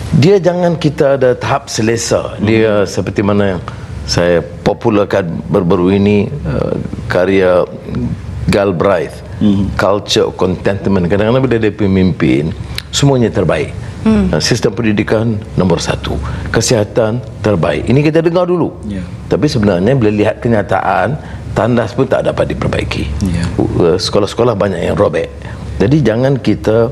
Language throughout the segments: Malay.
dia jangan kita ada tahap selesa. Dia seperti mana yang saya popularkan baru-baru ini, karya Galbraith, Culture of Contentment. Kadang-kadang bila dia pemimpin, semuanya terbaik. Sistem pendidikan nombor 1, kesihatan terbaik. Ini kita dengar dulu. Tapi sebenarnya bila lihat kenyataan, tandas pun tak dapat diperbaiki. Sekolah-sekolah banyak yang robek. Jadi jangan kita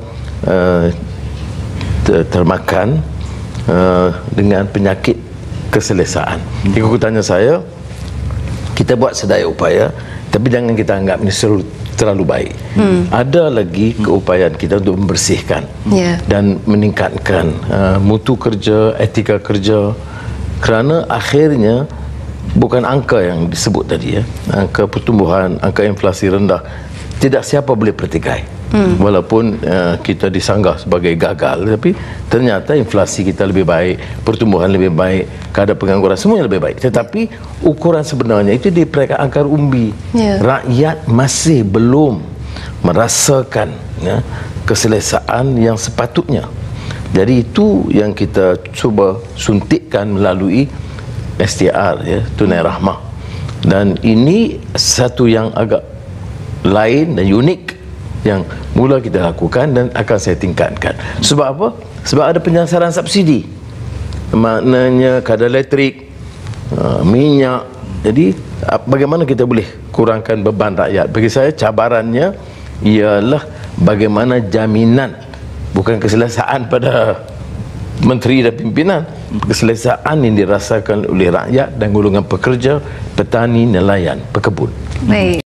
termakan dengan penyakit keselesaan. Ikutannya saya, kita buat sedaya upaya, tapi jangan kita anggap ini terlalu baik. Ada lagi keupayaan kita untuk membersihkan dan meningkatkan mutu kerja, etika kerja, kerana akhirnya bukan angka yang disebut tadi, angka pertumbuhan, angka inflasi rendah, tidak siapa boleh pertikai. Walaupun kita disanggah sebagai gagal, tapi ternyata inflasi kita lebih baik, pertumbuhan lebih baik, kadar pengangguran semuanya lebih baik. Tetapi ukuran sebenarnya itu di peringkat akar umbi. Rakyat masih belum merasakan keselesaan yang sepatutnya. Jadi itu yang kita cuba suntikkan melalui STR, tunai rahmah. Dan ini satu yang agak lain dan unik yang mula kita lakukan dan akan saya tingkatkan. Sebab apa? Sebab ada penyasaran subsidi. Maknanya kadar elektrik, minyak. Jadi bagaimana kita boleh kurangkan beban rakyat? Bagi saya cabarannya ialah bagaimana jaminan, bukan keselesaan pada menteri dan pimpinan, keselesaan yang dirasakan oleh rakyat dan golongan pekerja, petani, nelayan, pekebun. Baik.